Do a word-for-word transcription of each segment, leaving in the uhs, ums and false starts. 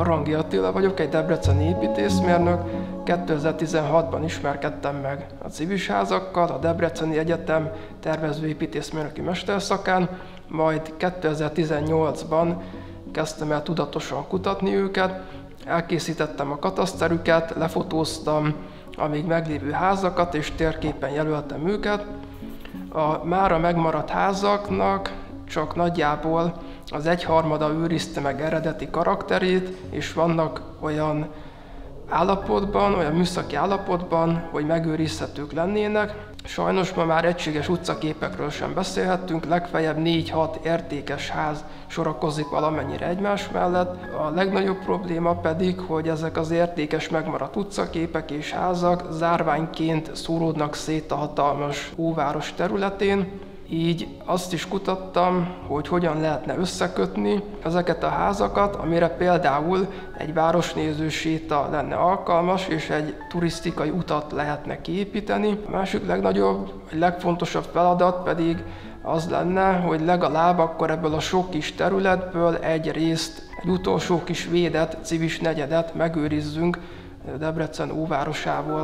Harangi Attila vagyok, egy debreceni építészmérnök. kétezer-tizenhatban ismerkedtem meg a civis házakkal, a Debreceni Egyetem tervezőépítészmérnöki mesterszakán, majd kétezer-tizennyolcban kezdtem el tudatosan kutatni őket, elkészítettem a kataszterüket, lefotóztam a még meglévő házakat és térképen jelöltem őket. A mára megmaradt házaknak csak nagyjából az egyharmada őrizte meg eredeti karakterét, és vannak olyan állapotban, olyan műszaki állapotban, hogy megőrizhetők lennének. Sajnos ma már egységes utcaképekről sem beszélhetünk, legfeljebb négy-hat értékes ház sorakozik valamennyire egymás mellett. A legnagyobb probléma pedig, hogy ezek az értékes megmaradt utcaképek és házak zárványként szóródnak szét a hatalmas óváros területén. Így azt is kutattam, hogy hogyan lehetne összekötni ezeket a házakat, amire például egy városnéző séta lenne alkalmas, és egy turisztikai utat lehetne kiépíteni. A másik legnagyobb, vagy legfontosabb feladat pedig az lenne, hogy legalább akkor ebből a sok kis területből egy részt, egy utolsó kis védett civis negyedet megőrizzünk Debrecen óvárosából.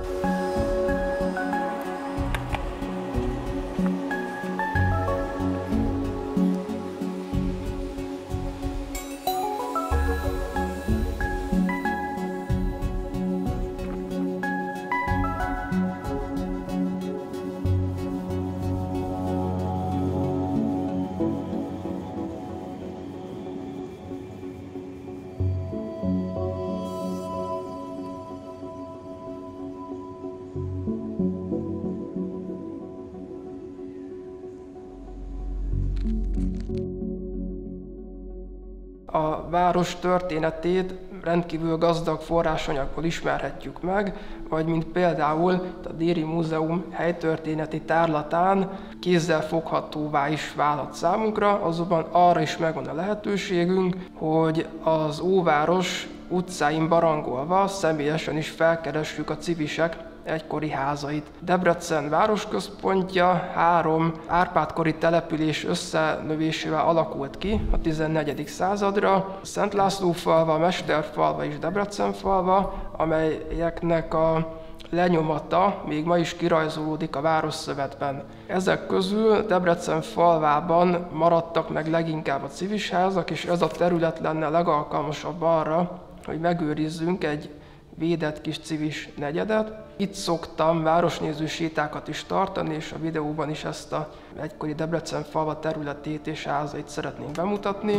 A város történetét rendkívül gazdag forrásanyagból ismerhetjük meg, vagy mint például a Déri Múzeum helytörténeti tárlatán kézzelfoghatóvá is válhat számunkra, azonban arra is megvan a lehetőségünk, hogy az óváros utcáin barangolva személyesen is felkeressük a civisek egykori házait. Debrecen városközpontja három Árpád-kori település összenövésével alakult ki a tizennegyedik századra. Szent László falva, Mesterfalva és Debrecenfalva, amelyeknek a lenyomata még ma is kirajzolódik a városszövetben. Ezek közül Debrecen falvában maradtak meg leginkább a civis házak, és ez a terület lenne legalkalmasabb arra, hogy megőrizzünk egy védett kis civis negyedet. Itt szoktam városnéző sétákat is tartani, és a videóban is ezt a egykori Debrecen falva területét és házait szeretnénk bemutatni.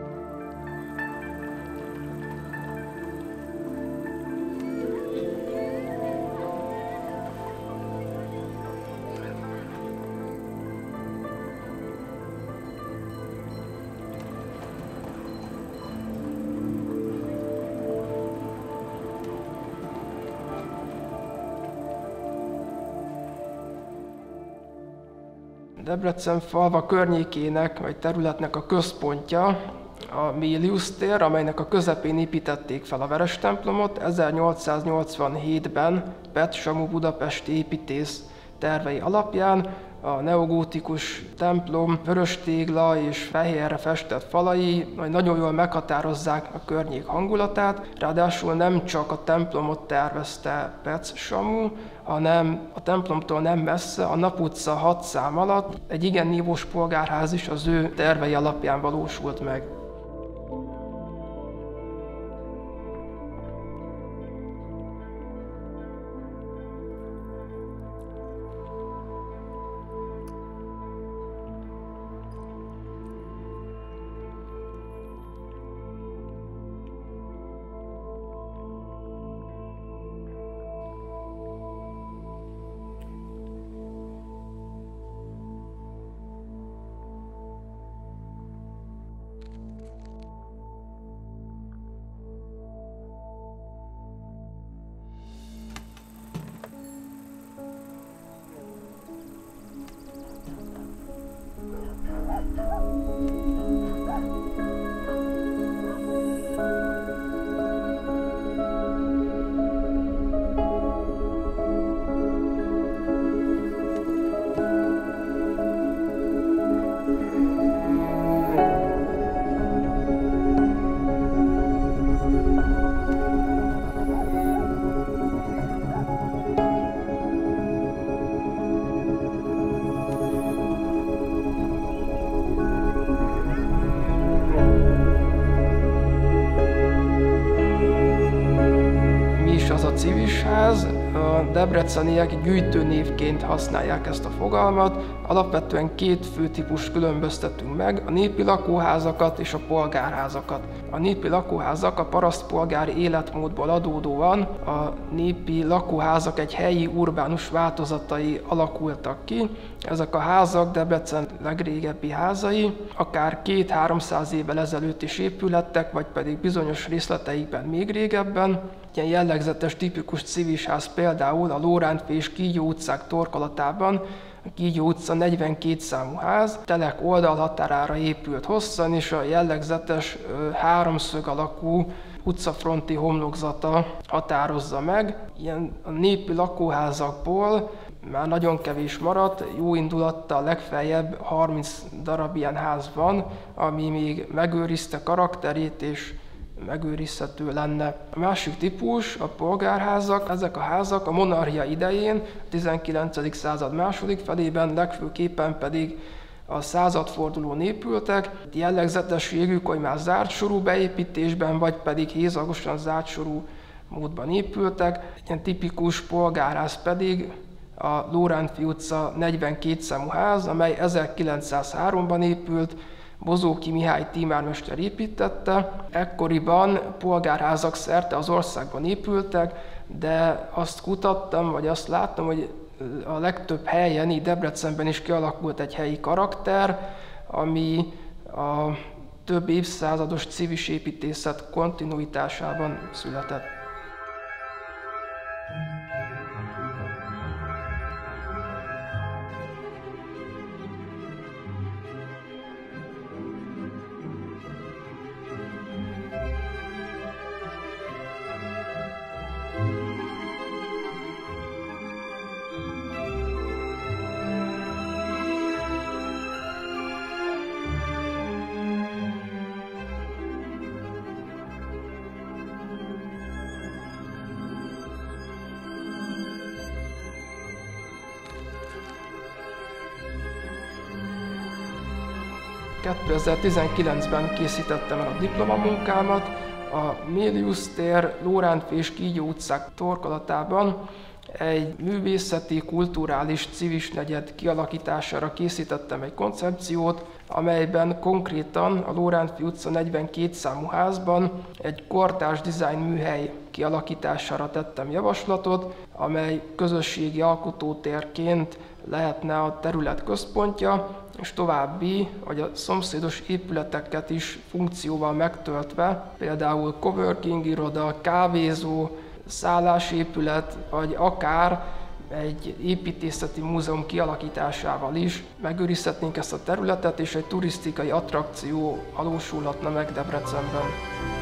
Debrecen falva környékének vagy területnek a központja a Mélius tér, amelynek a közepén építették fel a Veres templomot. ezernyolcszáznyolcvanhétben Peth Samu budapesti építész tervei alapján a neogótikus templom vörös tégla és fehérre festett falai nagyon jól meghatározzák a környék hangulatát, ráadásul nem csak a templomot tervezte Peth Samu, hanem a templomtól nem messze, a Nap utca hat szám alatt egy igen nívós polgárház is az ő tervei alapján valósult meg. civisház, a debreceniek gyűjtőnévként használják ezt a fogalmat. Alapvetően két fő típust különböztetünk meg, a népi lakóházakat és a polgárházakat. A népi lakóházak a parasztpolgári életmódból adódóan a népi lakóházak egy helyi urbánus változatai alakultak ki. Ezek a házak Debrecen legrégebbi házai, akár két-háromszáz évvel ezelőtt is épülettek, vagy pedig bizonyos részleteikben még régebben. Ilyen jellegzetes, tipikus civisház például a Lórántfé és Kígyó utcák torkolatában, a Kígyó utca negyvenkét számú ház, Telek oldalhatárára épült hosszan, és a jellegzetes háromszög alakú utcafronti homlokzata határozza meg. Ilyen a népi lakóházakból már nagyon kevés maradt, jó indulattal legfeljebb harminc darab ilyen ház van, ami még megőrizte karakterét és megőrizhető lenne. A másik típus a polgárházak. Ezek a házak a monarchia idején, a tizenkilencedik század második felében, legfőképpen pedig a századfordulón épültek. Jellegzetességük, hogy már zárt sorú beépítésben, vagy pedig hézagosan zárt sorú módban épültek. Ilyen tipikus polgárház pedig a Lórántfé utca negyvenkét számú ház, amely ezerkilencszázháromban épült, Bozóki Mihály tímármester építette. Ekkoriban polgárházak szerte az országban épültek, de azt kutattam, vagy azt láttam, hogy a legtöbb helyen, így Debrecenben is kialakult egy helyi karakter, ami a több évszázados civis építészet kontinuitásában született. kétezer-tizenkilencben készítettem el a diplomamunkámat. A Mélius tér, Lórántfé és Kígyó utcák torkolatában egy művészeti, kulturális civis negyed kialakítására készítettem egy koncepciót, amelyben konkrétan a Lórántfé utca negyvenkét számú házban egy kortárs dizájn műhely kialakítására tettem javaslatot, amely közösségi alkotótérként lehetne a terület központja, és további, vagy a szomszédos épületeket is funkcióval megtöltve, például coworking iroda, kávézó, szállásépület, vagy akár egy építészeti múzeum kialakításával is megőrizhetnénk ezt a területet, és egy turisztikai attrakció valósulhatna meg Debrecenben.